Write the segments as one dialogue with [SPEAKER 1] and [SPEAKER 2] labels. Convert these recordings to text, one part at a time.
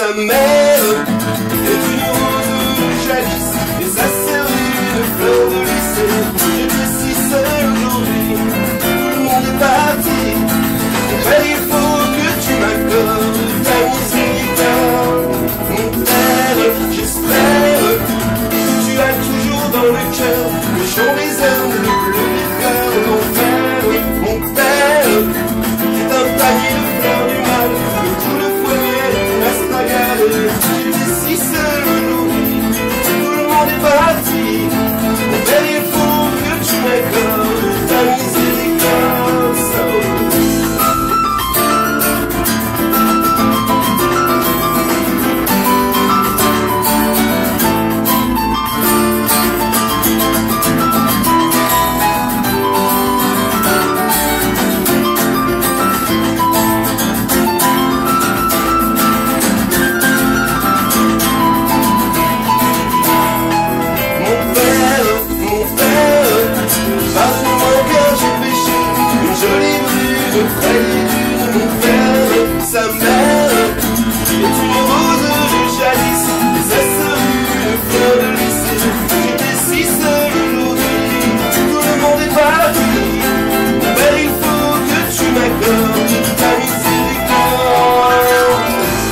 [SPEAKER 1] sa mère est une rose de jadis, et sa sœur une fleur de lycée. J'étais si seul aujourd'hui, tout le monde est parti. Mon père, il faut que tu m'accordes ta miséricorde. Mon père, j'espère que tu as toujours dans le cœur le chant des hommes, le bleu des fleurs. Mon père, c'est un panier de fleurs du mal, le coup de fouet, la spagale. J'étais si seul aujourd'hui, tout le monde est parti. Mon père, il faut que tu m'accordes ta miséricorde. Mon père, sa mère est une rose de jadis, et sa sœur une fleur de lycée. J'étais si seul aujourd'hui, tout le monde est parti. Mon père, il faut que tu m'accordes ta miséricorde.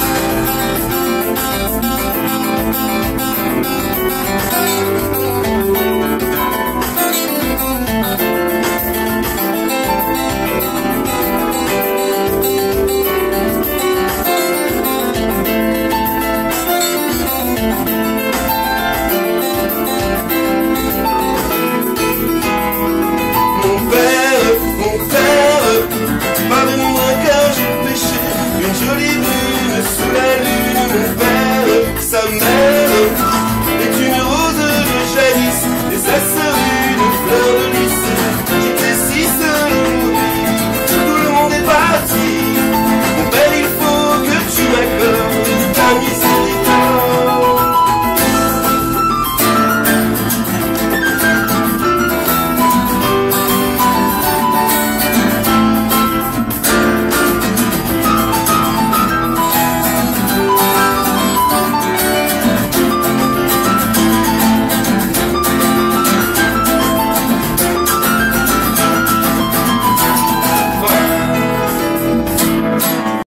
[SPEAKER 1] Pardonne-moi car j'ai péché, une jolie brune sous la lune. Mon père, sa mère